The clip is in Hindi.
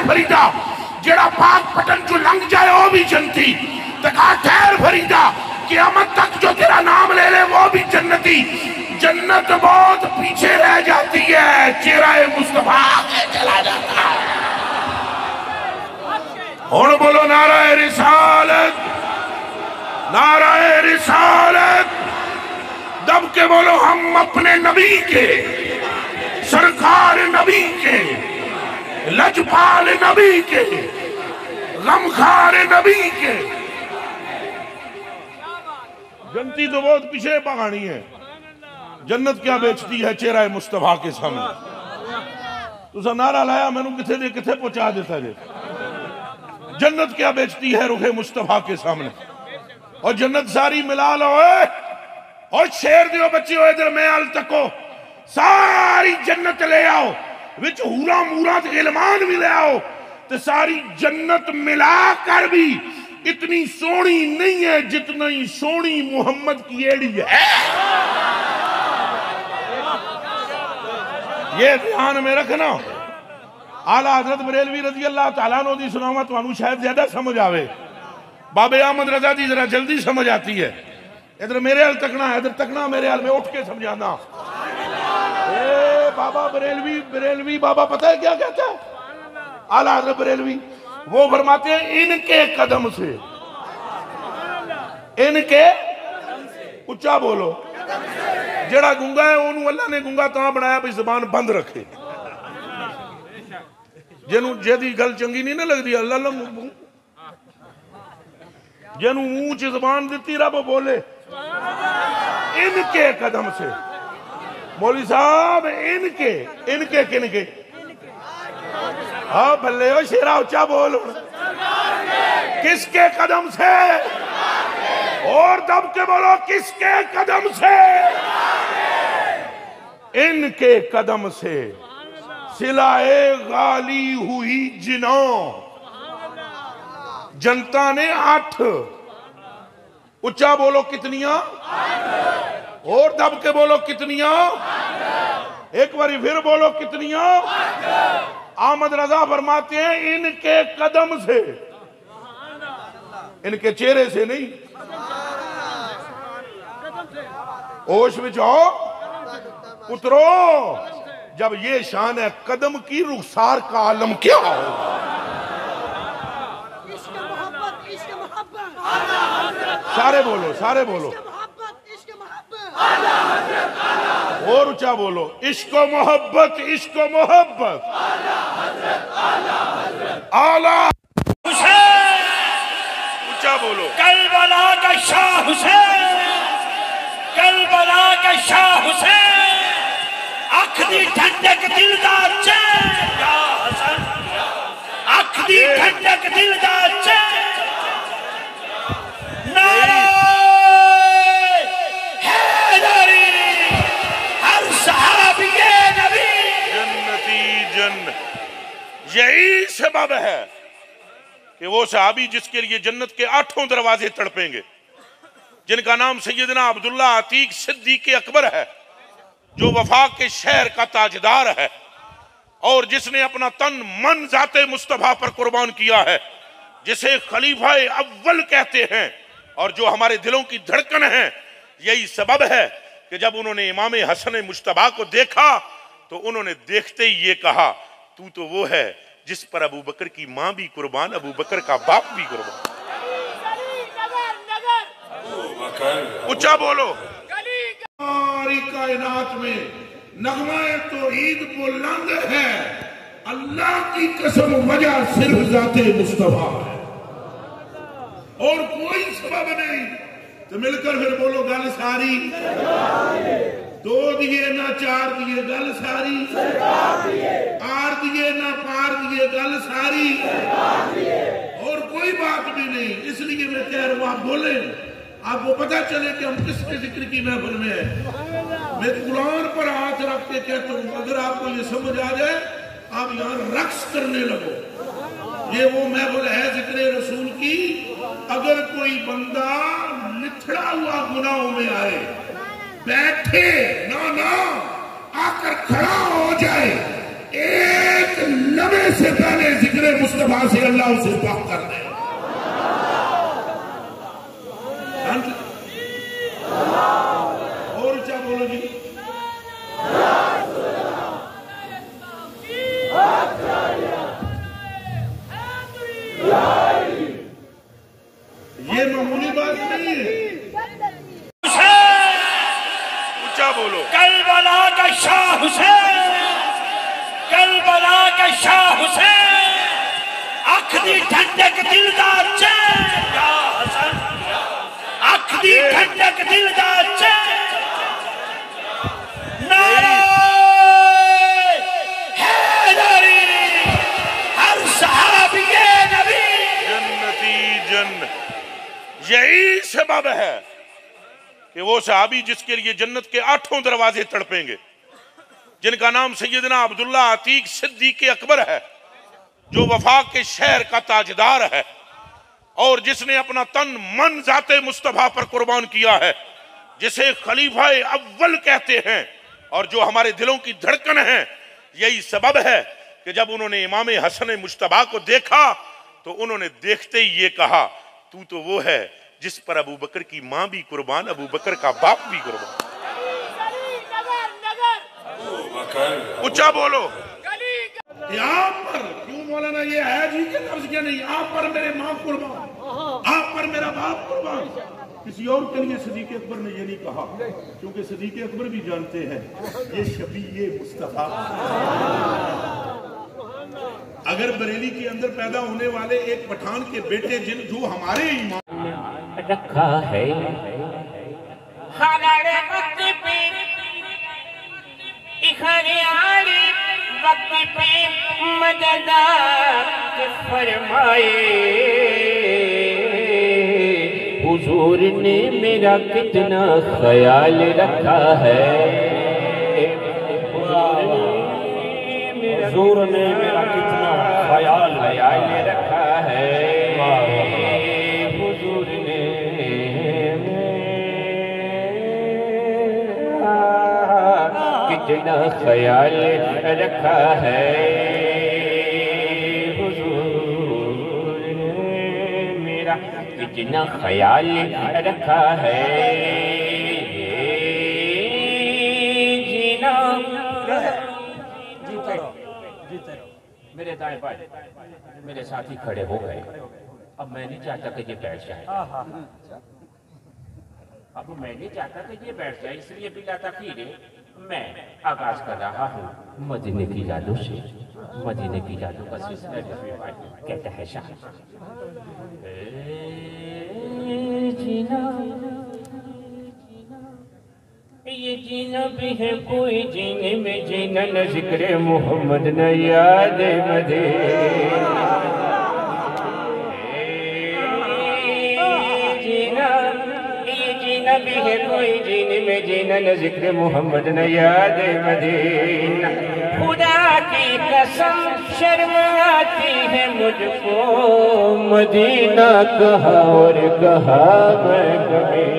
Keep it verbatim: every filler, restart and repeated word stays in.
फरीदा जेड़ा पाक पटन चो लंघ जाए वो भी जन्नती। तो कहा ठहर फरीदा क़यामत तक जो तेरा नाम ले ले वो भी जन्नती। जन्नत बहुत पीछे रह जाती है, चेहरा मुस्तफा के चला जाता है। और बोलो नाराए रिसालत, नाराए रिसालत। दब के बोलो हम अपने नबी के, सरकार नबी के, लजपाल नबी के, गमखार नबी के। जनती तो बहुत पीछे पहाड़ी है, जन्नत क्या बेचती है चेहरा मुस्तफा के सामने। तुसा नारा लाया मैनू किथे दे किथे पहुंचा देता जे। जन्नत क्या बेचती है रुखे मुस्तफा के सामने। और जन्नत सारी मिला लो और शेर दियो बच्चे हो इधर मैं अल तको सारी जन्नत ले आओ, विच हूरा मूरा गिलमान भी ले आओ, तो सारी जन्नत मिलाकर भी इतनी सोनी नहीं है जितना ही सोनी मोहम्मद की एड़ी है। ये ध्यान में रखना। आला हजरत बरेलवी रजी अल्लाह तआला अन्हु दी सुनावा तुहानू शायद ज्यादा समझ आवे, बाबे अहमद रजा दी जरा जल्दी समझ आती है। इधर मेरे हाल तकना है, इधर तकना मेरे हाल में, उठ के समझाना। ए बाबा बरेलवी, बरेलवी बाबा पता है क्या कहता है? आला हजरत बरेलवी वो फरमाते हैं इनके कदम से, इनके उच्चा बोलो, जेड़ा गुंगा है ओनू अल्लाह ने गुंगा तां बनाया भी जुबान बंद रखे। जेनू जेदी गल चंगी नहीं ना लगती अल्लाह ला जेनू मुंह च जुबान दिती रब बोले इनके कदम से। मौलवी साहब इनके, इनके किनके? हाँ भले हो शेरा उच्चा बोल। किसके कदम से? और दब के बोलो किसके कदम से? इनके कदम से सिलाए गाली हुई जिनो। जनता ने आठ, उच्चा बोलो कितनियां? और दब के बोलो कितनियां? एक बारी फिर बोलो कितनियां? अहमद रजा फरमाते हैं इनके कदम से, इनके चेहरे से नहीं। होश में जाओ, उतरो। जब ये शान है कदम की, रुखसार का आलम क्या होगा? सारे बोलो, सारे बोलो और ऊंचा बोलो इश्को मोहब्बत, इश्को मोहब्बत। आला हुसैन, ऊंचा बोलो करबला का शाह हुसैन, करबला का शाह हुसैन। अख दी ठंडक दिलदार चैन या हसन, अख दी ठंडक दिलदार चैन। नारे हैदरी, हर सहाबिये नबी जन्नती जन्नत। यही सबब है कि वो सहाबी जिसके लिए जन्नत के आठों दरवाजे तड़पेंगे, जिनका नाम सैयदना अब्दुल्ला अतीक सिद्दीक अकबर है, जो वफा के शहर का ताजदार है और जिसने अपना तन मन जाते मुस्तफा पर कुर्बान किया है, जिसे खलीफा अव्वल कहते हैं और जो हमारे दिलों की धड़कन है। यही सबब है कि जब उन्होंने इमाम हसन मुश्तबा को देखा तो उन्होंने देखते ही ये कहा तू तो वो है जिस पर अबू बकर की माँ भी कुर्बान, अबू बकर का बाप भी कुर्बान। ऊंचा बोलो। सारी कायनात में नगमा तो ईद बुलंद है, अल्लाह की कसम वजह सिर्फ जाते मुस्तफा है और कोई सबब नहीं। तो मिलकर फिर बोलो गल सारी, दो दिए ना चार दिए गल सारी, आर दिए ना पार दिए गल सारी, और कोई बात भी नहीं। इसलिए मैं कह रहा हूं आप बोले, आपको पता चले कि हम किसके जिक्र की महफिल में है। मैं कुरान पर हाथ रख के कहता हूं अगर आपको ये समझ आ जाए आप यहाँ रक्स करने लगो। ये वो महफिल है जिक्र रसूल की। अगर कोई बंदा निथड़ा हुआ गुनाहों में आए, बैठे ना ना आकर खड़ा हो जाए, एक लम्हे से पहले जिक्र से पाक कर दे। और क्या बोलो जी? ये मामूली बात नहीं है। ऊंचा बोलो। करबला का शाह हुसैन, करबला का शाह हुसैन, अख दी ठंडक दिलदार चैन या हसन, अख दी ठंडक दिलदार चैन। नारे हैदरी, हर सहाबिये नबी जन्नती जन्न। यही सबब है कि वो सहाबी जिसके लिए जन्नत के आठों दरवाजे तड़पेंगे, जिनका नाम सैयदना अब्दुल्ला अतीक सिद्दीक अकबर है, जो वफा के शहर का ताजदार है और जिसने अपना तन मन जाते मुस्तफा पर कुर्बान किया है, जिसे खलीफा अव्वल कहते हैं और जो हमारे दिलों की धड़कन है। यही सबब है कि जब उन्होंने इमाम हसन मुश्तबा को देखा तो उन्होंने देखते ही ये कहा, तू तो वो है जिस पर अबू बकर की माँ भी कुर्बान, अबू बकर का बाप भी कुर्बान। ऊंचा बोलो। आप पर क्यों मौलाना ये है जी के लफ्ज क्या नहीं? आप पर मेरे माँ कुर्बान, आप पर मेरा बाप कुर्बान। किसी और के लिए सदीक अकबर ने ये नहीं कहा, क्योंकि सदीक अकबर भी जानते हैं ये शबी ये मुस्तफा। अगर बरेली के अंदर पैदा होने वाले एक पठान के बेटे जिन जो हमारे ईमान रखा है हमारे वक्त पे इखरियारी वक्त पे मददार के फरमाए। हुजूर ने मेरा कितना ख्याल रखा है, हुजूर ने मेरा कितना ख्याल ख्याल रखा है। हुजूर ने कितना ख्याल रखा है, हुजूर ने मेरा कितना ख्याल रखा है। जीना जीते रहो। मेरे दाएं बाएं मेरे साथी खड़े हो गए। अब मैं नहीं चाहता कि ये बैठ जाए, अब मैं नहीं चाहता कि ये बैठ जाए, इसलिए बिला तखीर मैं आगाज कर रहा हूँ मदीने की यादों से। मदीने की यादों का सिलसिला कहता है शाह जीना, ये जीना भी है कोई जीने में जीना न जिक्र मोहम्मद न याद मदीना। जीना ये जीना भी है कोई जीने में जीना न जिक्र मोहम्मद न याद मदीना। खुदा की कसम शर्म आती है मुझको, मदीना कहा और कहा मैं कभी